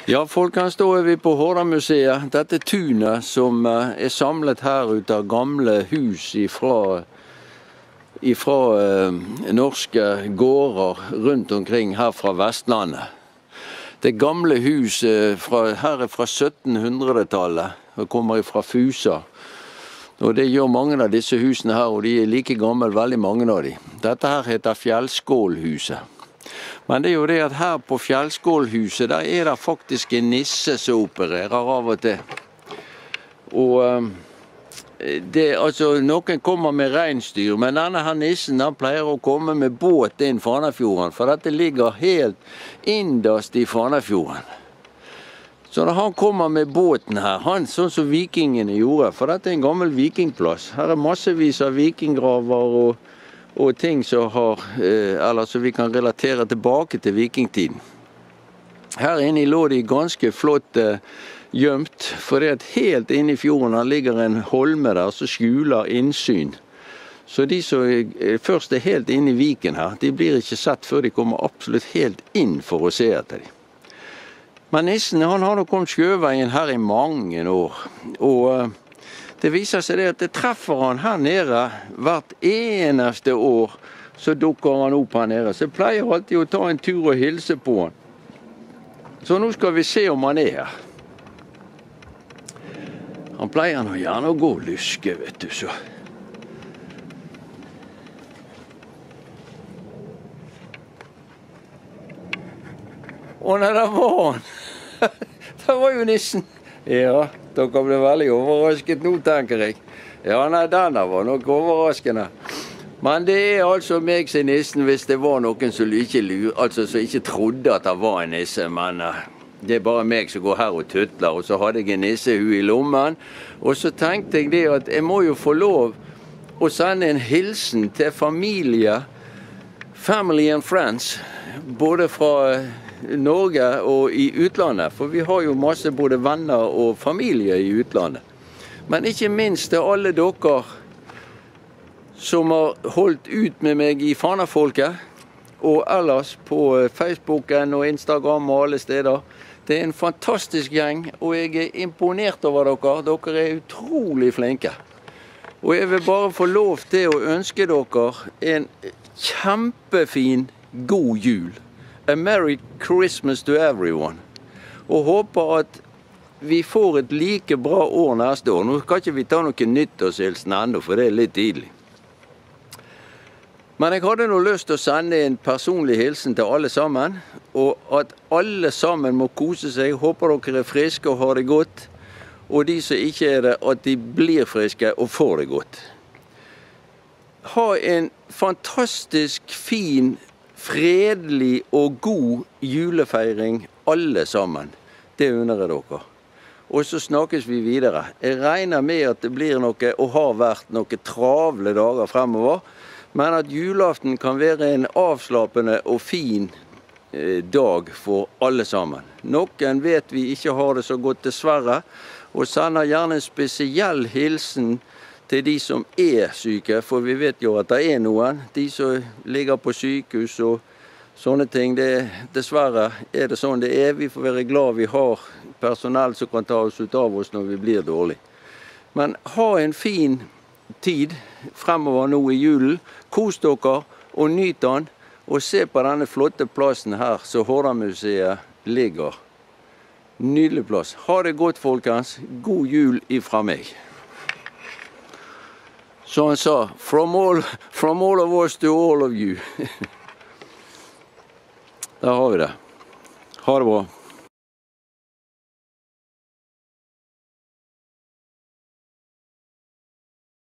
Ja, folkens, da vi på Hordamuseet. Dette tunet som samlet her ut av gamle hus ifra norske gårder rundt omkring her fra Vestlandet. Det gamle hus her fra 1700-tallet, og kommer fra Fusa. Og det gjør mange av disse husene her, og de like gamle, veldig mange av de. Dette her heter Fjellskålhuset. Men det jo det at her på Fjellskålhuset, der det faktisk en nisse som opererer av og til. Og noen kommer med reinsdyr, men denne her nissen han pleier å komme med båt inn Fanafjorden, for dette ligger helt innerst i Fanafjorden. Så når han kommer med båten her, sånn som vikingene gjorde, for dette en gammel vikingplass. Her massevis av vikinggraver og ting som vi kan relatere tilbake til vikingtiden. Her inne lå de ganske flott gjemt, for det helt inne i fjorden ligger en holme der som skjuler innsyn. Så de som først helt inne i viken her, de blir ikke sett før de kommer absolutt helt inn for å se etter dem. Men nissen han har nå kommet sjøveien her i mange år, og det viser seg at det treffer han her nede hvert eneste år, så dukker han opp her nede. Så jeg pleier alltid å ta en tur og hilse på han. Så nå skal vi se om han her. Han pleier nå gjerne å gå og luske, vet du, så. Å nei, der var han. Der var jo nissen. Ja, dere ble veldig overrasket nå, tenker jeg. Ja, nei, denne var nok overraskende. Men det altså meg som nissen hvis det var noen som ikke trodde at det var en nisse, men det bare meg som går her og tuttler, og så hadde jeg en nissehue i lommen, og så tenkte jeg det at jeg må jo få lov å sende en hilsen til familie, family and friends, både fra Norge og i utlandet, for vi har jo masse både venner og familie i utlandet. Men ikke minst til alle dere som har holdt ut med meg i Fanafolket, og ellers på Facebooken og Instagram og alle steder. Det en fantastisk gjeng, og jeg imponert over dere. Dere utrolig flinke. Og jeg vil bare få lov til å ønske dere en kjempefin god jul. A Merry Christmas to everyone. Og håper at vi får et like bra år neste år. Nå kan ikke vi ta noen nyttårshilsen ennå, for det litt tidlig. Men jeg hadde nå lyst til å sende en personlig hilsen til alle sammen, og at alle sammen må kose seg. Håper dere friske og har det godt, og de som ikke det, at de blir friske og får det godt. Ha en fantastisk fin, fredelig og god julefeiring alle sammen. Det unner jeg dere. Og så snakkes vi videre. Jeg regner med at det blir noe, og har vært noen travle dager fremover, men at julaften kan være en avslappende og fin dag for alle sammen. Noen vet vi ikke har det så godt dessverre, og sender gjerne en spesiell hilsen til de som syke, for vi vet jo at det noen, de som ligger på sykehus og sånne ting. Dessverre det sånn det Vi får være glad vi har personell som kan ta oss ut av oss når vi blir dårlig. Men ha en fin tid fremover nå i julen. Kos dere og nyt den, og se på denne flotte plassen her som Hordamuseet ligger. Nydelig plass. Ha det godt, folkens. God jul ifra meg. Så han sa, from all of us to all of you. Der har vi det. Ha det bra.